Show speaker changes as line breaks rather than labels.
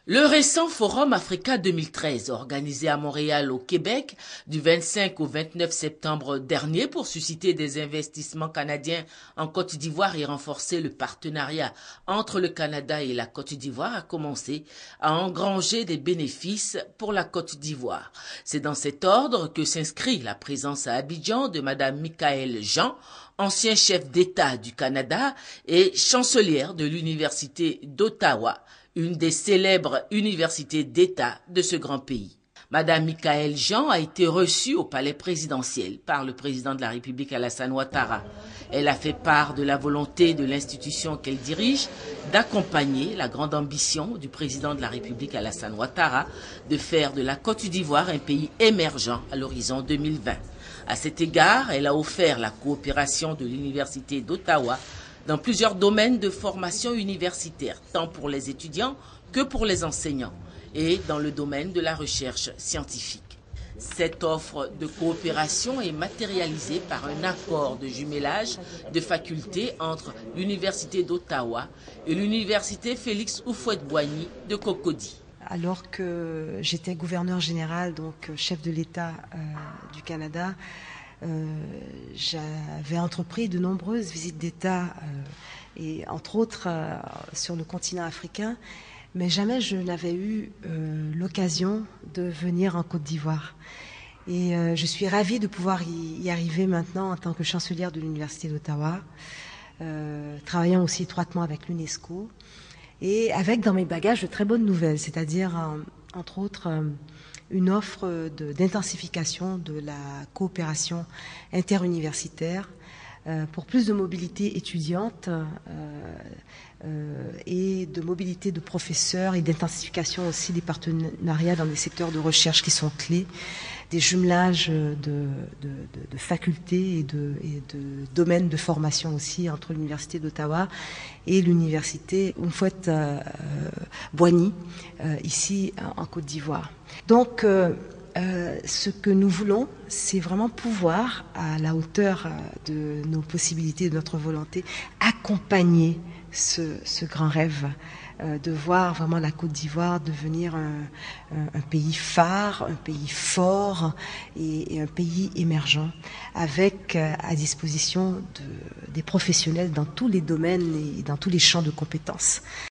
Le récent Forum Africa 2013, organisé à Montréal au Québec du 25 au 29 septembre dernier pour susciter des investissements canadiens en Côte d'Ivoire et renforcer le partenariat entre le Canada et la Côte d'Ivoire, a commencé à engranger des bénéfices pour la Côte d'Ivoire. C'est dans cet ordre que s'inscrit la présence à Abidjan de Mme Michaëlle Jean, ancien chef d'État du Canada et chancelière de l'Université d'Ottawa, une des célèbres universités d'État de ce grand pays. Madame Michaëlle Jean a été reçue au palais présidentiel par le président de la République Alassane Ouattara. Elle a fait part de la volonté de l'institution qu'elle dirige d'accompagner la grande ambition du président de la République Alassane Ouattara de faire de la Côte d'Ivoire un pays émergent à l'horizon 2020. À cet égard, elle a offert la coopération de l'Université d'Ottawa dans plusieurs domaines de formation universitaire, tant pour les étudiants que pour les enseignants, et dans le domaine de la recherche scientifique. Cette offre de coopération est matérialisée par un accord de jumelage de facultés entre l'Université d'Ottawa et l'Université Félix Houphouët-Boigny de Cocody.
Alors que j'étais gouverneur général, donc chef de l'État du Canada, j'avais entrepris de nombreuses visites d'État, et entre autres sur le continent africain, mais jamais je n'avais eu l'occasion de venir en Côte d'Ivoire. Et je suis ravie de pouvoir y arriver maintenant en tant que chancelière de l'Université d'Ottawa, travaillant aussi étroitement avec l'UNESCO, et avec dans mes bagages de très bonnes nouvelles, c'est-à-dire entre autres une offre d'intensification de la coopération interuniversitaire pour plus de mobilité étudiante et de mobilité de professeurs et d'intensification aussi des partenariats dans des secteurs de recherche qui sont clés, des jumelages de facultés et de domaines de formation aussi entre l'Université d'Ottawa et l'Université Houphouët-Boigny ici en Côte d'Ivoire. Donc, ce que nous voulons, c'est vraiment pouvoir, à la hauteur de nos possibilités, de notre volonté, accompagner ce grand rêve de voir vraiment la Côte d'Ivoire devenir un pays phare, un pays fort et un pays émergent, avec à disposition des professionnels dans tous les domaines et dans tous les champs de compétences.